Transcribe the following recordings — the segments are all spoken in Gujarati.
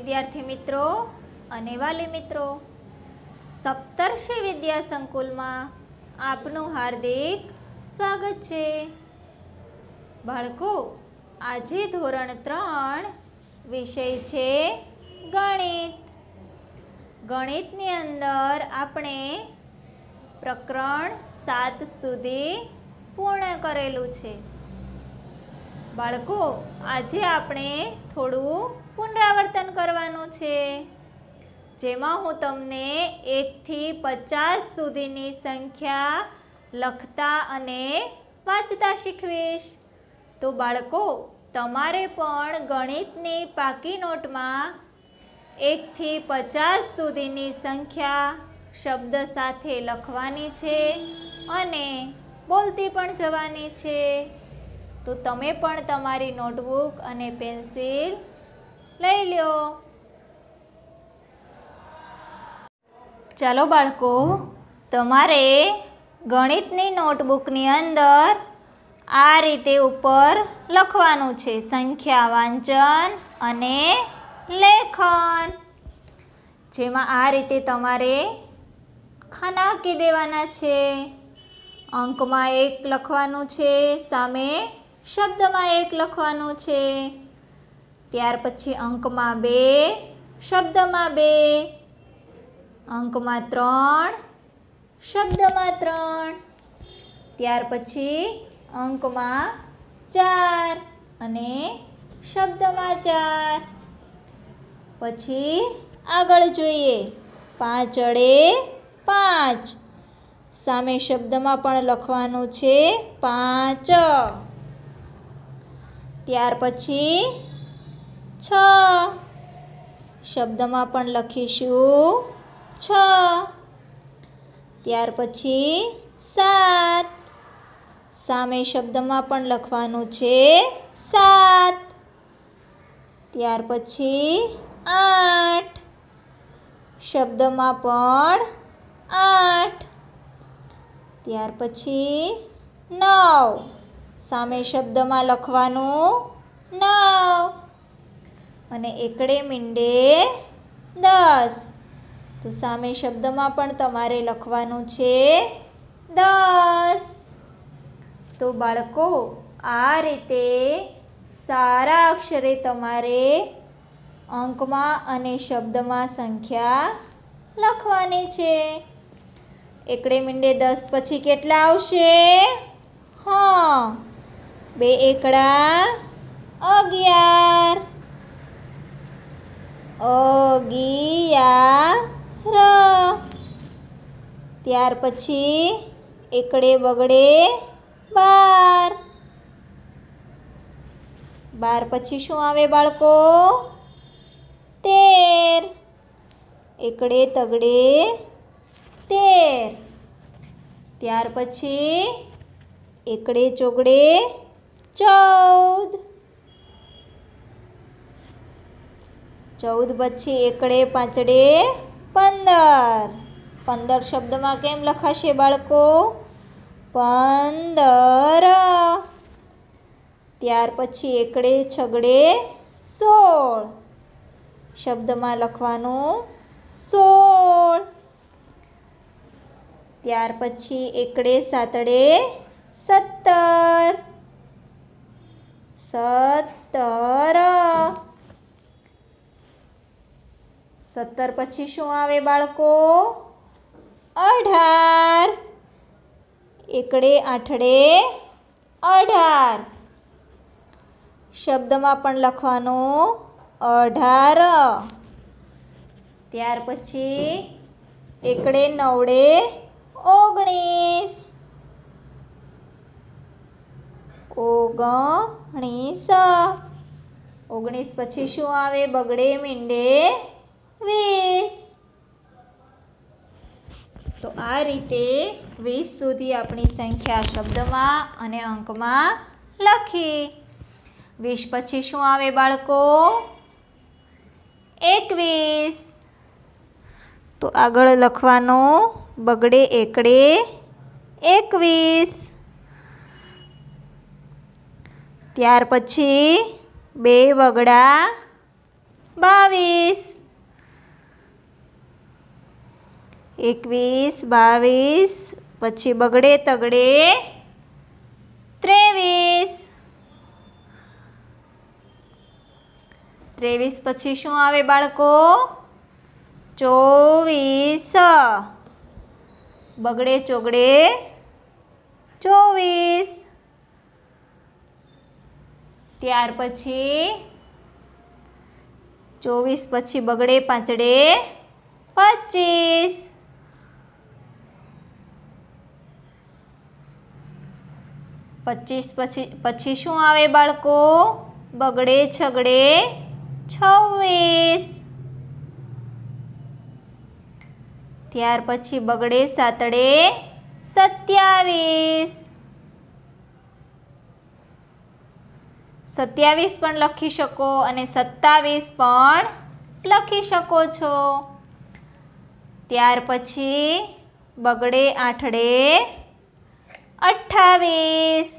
विद्यार्थी मित्रों अने वाली मित्रों, सप्तर्षि विद्या संकुल में आपनु हार्दिक स्वागत छे। बाळको, आजे धोरण 3 विषय छे गणित। गणितनी अंदर आपणे प्रकरण 7 सुधी पूर्ण करेलू छे। बाळको, आजे आपणे थोड़ू पुनरावर्तन करवानुं छे, जेमां हूँ तमने 1 થી 50 सुधीनी संख्या लखता अने वांचता शीखवीश। तो बाळको, तमारे पण गणितनी पाकी नोटमां 1 થી 50 सुधीनी संख्या शब्द साथे लखवानी छे अने बोलती पण जवानी छे। तो तमे पण तमारी नोटबुक अने पेन्सिल लई ल्यो। चलो बाळको, तमारे गणितनी नोटबुकनी अंदर आ रीते उपर लखवानुं छे संख्या वांचन अने लेखन, जेमां आ रीते तमारे खाना आपी देवाना छे। अंकमां 1 लखवानुं छे, सामे शब्दमां 1 लखवानुं छे। त्यार पछी अंकमां 2, शब्दमां 2, अंकमां 3, शब्दमां 3। त्यार पछी अंकमां 4 अने शब्दमां 4। पछी आगळ जोईए 5 अड़े 5, सामे शब्दमां पण लखवानुं छे 5। त्यार पछी 6, शब्दमां पण लखीशुं 6। त्यार पछी 7, सामे शब्दमां पण लखवानुं छे 7। त्यार पछी 8, शब्दमां पण 8। त्यार पछी 9, सामे शब्दमां लखवानुं 9 अने एकड़े मींडे 10। तो सामे शब्दमां पण तमारे लखवानुं छे 10। तो बाळको, आ रीते सारा अक्षरे तमारे अंकमां अने शब्दमां संख्या लखवानी छे। एकड़े मींडे 10 पछी केटला आवशे? हाँ, 2 एकड़ा 11, 11। त्यार पछी एकड़े बगड़े 12, 12 पछी शुं आवे बाळको? 13, एकड़े तगड़े 13। त्यार पछी एकड़े चोगड़े 14, 14 पछी एकड़े पांचड़े 15, 15 शब्दमां केम लखाशे बाळको? 15। त्यार पछी एकड़े छगड़े 16, शब्दमां लखवानुं 16। त्यार पछी एकड़े सातड़े 17, 17। 17 पछी शुं आवे बाळको? 18, एकड़े आठड़े 18, शब्दमां पण लखवानुं 18। त्यार पछी एकड़े नवड़े 19, 19। 19 पछी शुं आवे? बगड़े मींडे 20। तो आ रीते 20 सुधी अपनी संख्या शब्दमां अने अंकमां लखी। 20 पछी शुं आवे बाळको? 21। तो आगळ लखवानुं बगड़े एकड़े 21। त्यार पछी 2 वगड़ा 22 21 22 પછી બગડે તગડે 23 23 પછી શું આવે બાળકો? 24 બગડે ચોગડે 24 ત્યાર પછી 24 પછી બગડે પાંચડે 25 25 પછી શું આવે બાળકો? બગડે છગડે 26 ત્યાર પછી બગડે સાતડે 27 27 પણ લખી શકો અને 27 પણ લખી શકો છો. ત્યાર પછી બગડે આઠડે 28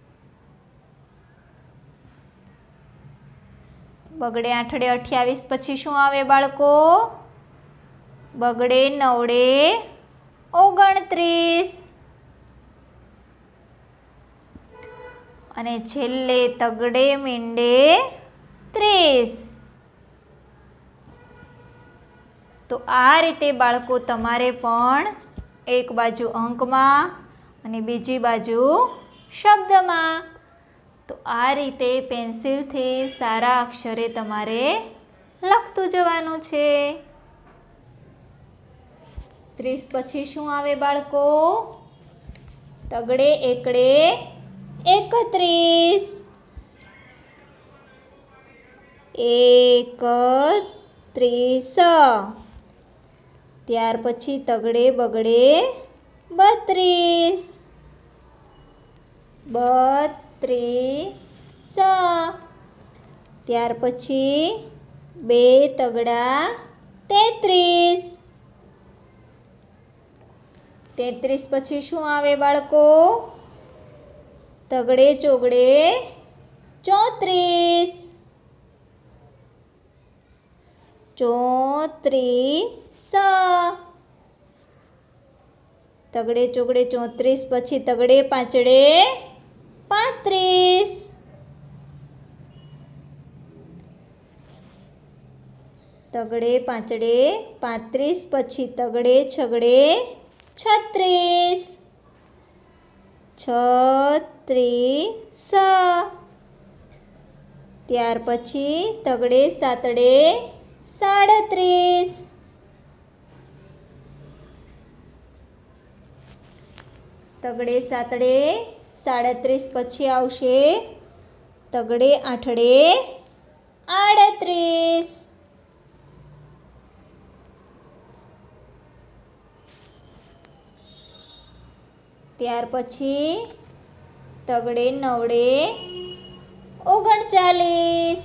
બગડે આઠડે 28 પછી શું આવે બાળકો? બગડે નવડે 29 અને છેલ્લે તગડે મીંડે 30. તો આ રીતે બાળકો તમારે પણ એક બાજુ અંકમાં અને બીજી બાજુ શબ્દમાં તો આ રીતે પેન્સિલથી સારા અક્ષરે તમારે લખતું જવાનું છે. 30 પછી શું આવે બાળકો? તગડે એકડે 31 ત્યાર પછી તગડે બગડે 32 ત્યાર પછી બે તગડા 33 પછી શું આવે બાળકો? તગડે ચોગડે 34 તગડે ચોગડે 34 પછી તગડે પાંચડે 35 તગડે પાંચડે 35 પછી તગડે છગડે 36 ત્યાર પછી તગડે સાતડે 37 તગડે સાતડે 37 પછી આવશે તગડે આઠડે 38 ત્યાર પછી તગડે નવડે 39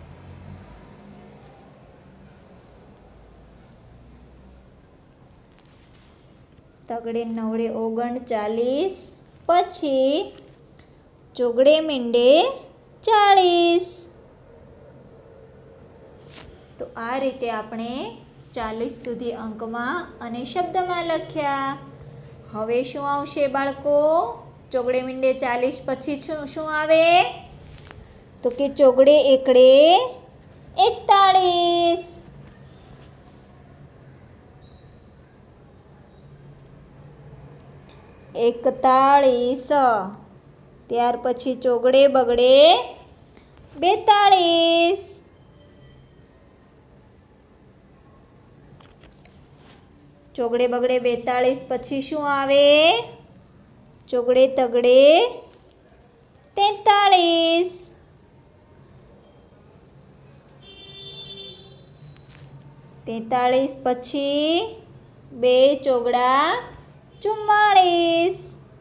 તગડે નવડે 39 પછી ચોગડે મીંડે 40. તો આ રીતે આપણે 40 સુધી અંકમાં અને શબ્દમાં લખ્યા. હવે શું આવશે બાળકો? ચોગડે મીંડે 40 પછી શું આવે? તો કે ચોગડે એકડે 41 ત્યાર પછી ચોગડે બગડે 42 ચોગડે બગડે 42 પછી શું આવે? ચોગડે તગડે 43 પછી બે ચોગડા 44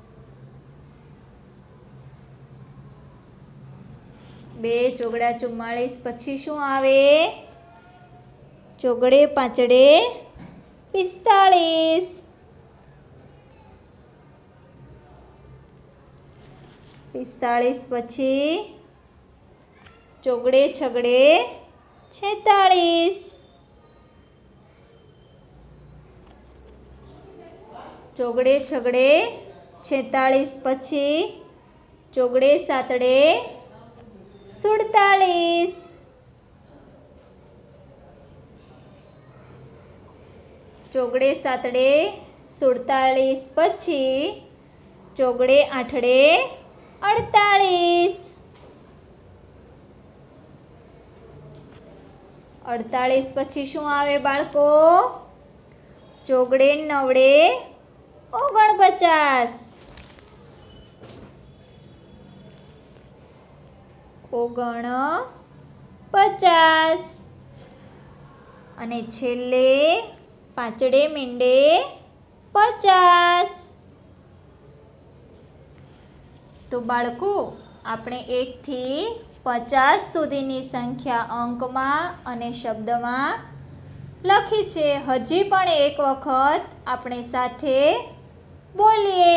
બે ચોગડા 44 પછી શું આવે? ચોગડે પાંચડે 45 પછી ચોગડે છગડે 46. ચોગડે છગડે 46 પછી ચોગડે સાતડે 47. ચોગડે સાતડે 47 પછી ચોગડે આઠડે 48. 48 પછી શું આવે બાળકો? ચોગડે નવડે 49. 49. અને છેલ્લે પાંચડે મીંડે 50. તો બાળકો આપણે 1 થી 50 સુધીની સંખ્યા અંકમાં અને શબ્દમાં લખી છે. હજી પણ એક વખત આપણે સાથે બોલીએ.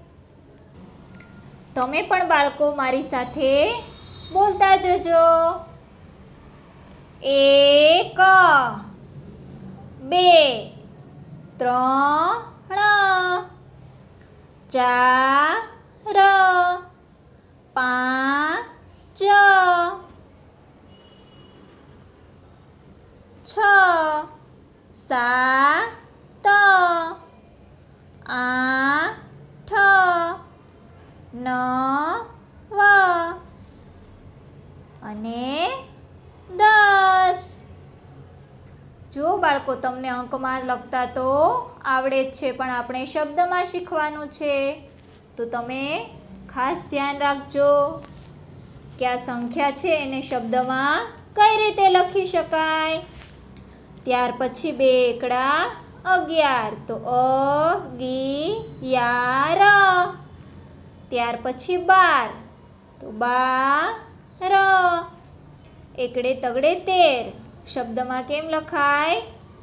તમે પણ બાળકો મારી સાથે બોલતા જજો. 1 2 3 4 5 6 7 8 9 અને 10. જો બાળકો તમને અંકમાં લખતા તો આવડે જ છે, પણ આપણે શબ્દમાં શીખવાનું છે. તો તમે ખાસ ધ્યાન રાખજો કે આ સંખ્યા છે એને શબ્દમાં કઈ રીતે લખી શકાય. ત્યાર પછી 2 એકડા 11 તો અગિયાર. ત્યાર પછી 12 તો 12. એકડે તગડે 13 શબ્દમાં કેમ લખાય?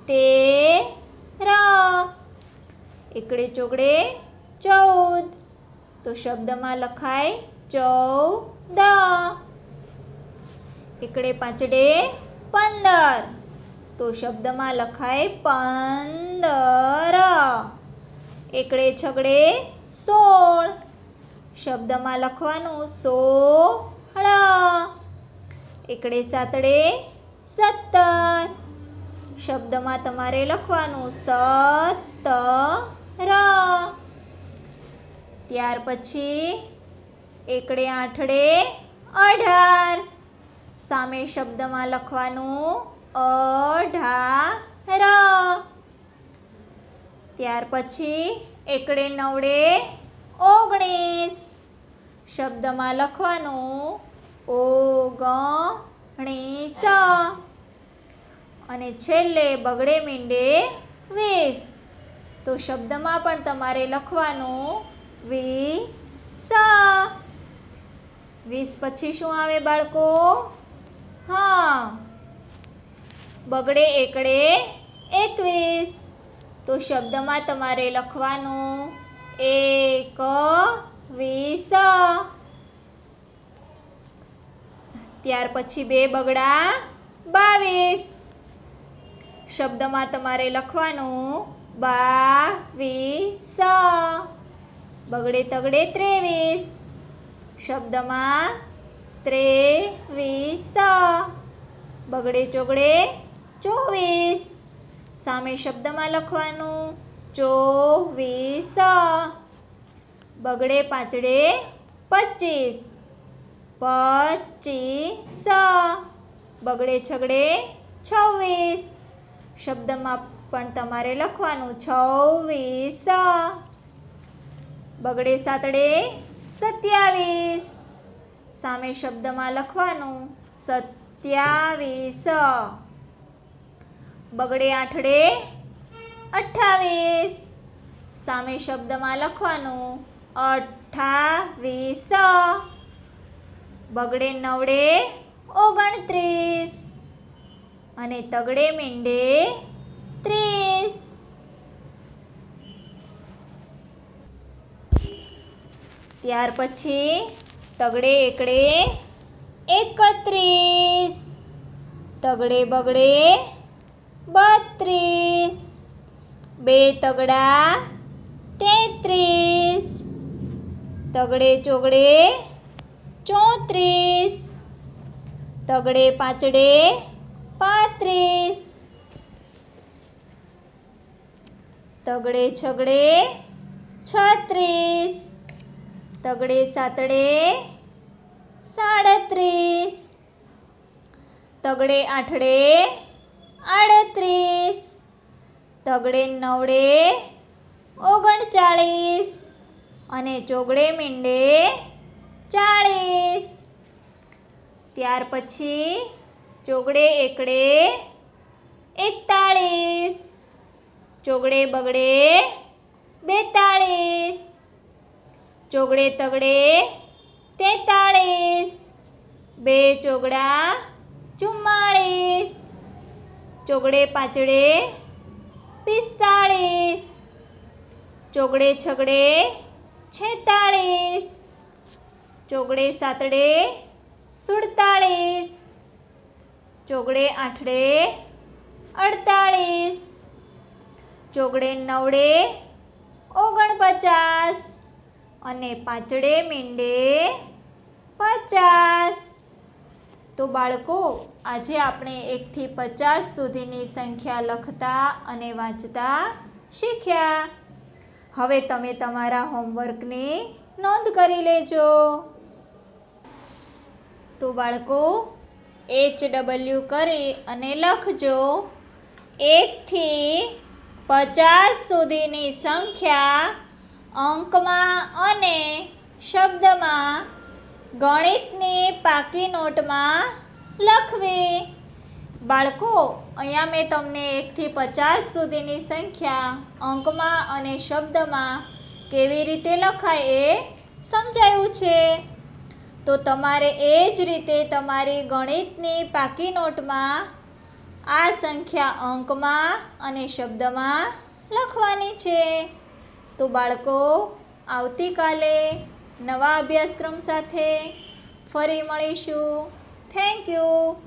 13. એકડે ચોગડે 14 તો શબ્દમાં લખાય 14. એકડે પાંચડે 15 તો શબ્દમાં લખાય 15. એકડે છગડે 16 શબ્દમાં લખવાનું 16. એકડે સાતડે 17 શબ્દમાં તમારે લખવાનું 17. ત્યાર પછી એકડે આઠડે 18 સામે શબ્દમાં લખવાનું 18. ત્યાર પછી એકડે નવડે 19 શબ્દમાં લખવાનું 19. અને છેલ્લે બગડે મીંડે 20 તો શબ્દમાં પણ તમારે લખવાનું 20. 20 પછી શું આવે બાળકો? હા, બગડે એકડે 21 તો શબ્દમાં તમારે લખવાનું 21. ત્યાર પછી 2 બગડા 22 શબ્દમાં તમારે લખવાનું 22. બગડે તગડે 23 શબ્દમાં 23. બગડે ચોગડે 24 સામે શબ્દમાં લખવાનું 24. બગડે પાંચડે 25 25. બગડે છગડે 26 શબ્દમાં પણ તમારે લખવાનું 26. બગડે સાતડે 27 સામે શબ્દમાં લખવાનું 27. બગડે આઠડે 28 સામે શબ્દમાં લખવાનું 28. બગડે નવડે 29 અને તગડે મીંડે 30. ત્યાર પછી તગડે એકડે 31 તગડે બગડે 32, 2 તગડા 33, તગડે ચોગડે 34, તગડે પાંચડે 35, તગડે છગડે 36, તગડે સાતડે 37, તગડે આઠડે 38, તગડે નવડે 39 અને ચોગડે મીંડે 40. ત્યાર પછી ચોગડે એકડે 41, ચોગડે બગડે 42, ચોગડે તગડે 43, 2 ચોગડા 44, ચોગડે પાંચડે 45, ચોગડે છગડે 46, ચોગડે સાતડે 47, ચોગડે આઠડે 48, ચોગડે નવડે 49 અને પાંચડે મીંડે 50. તો બાળકો, આજે આપણે 1 થી 50 સુધીની સંખ્યા લખતા અને વાંચતા શીખ્યા. હવે તમે તમારા હોમવર્કની નોંધ કરી લેજો. તો બાળકો, HW કરી અને લખજો 1 થી 50 સુધીની સંખ્યા અંકમાં અને શબ્દમાં ગણિતની પાકી નોટમાં લખવી. બાળકો, અહીંયા મેં તમને 1 થી 50 સુધીની સંખ્યા અંકમાં અને શબ્દમાં કેવી રીતે લખાય એ સમજાવ્યું છે. તો તમારે એ જ રીતે તમારી ગણિતની પાકી નોટમાં આ સંખ્યા અંકમાં અને શબ્દમાં લખવાની છે. તો બાળકો, આવતીકાલે નવા અભ્યાસક્રમ સાથે ફરી મળીશું. Thank you.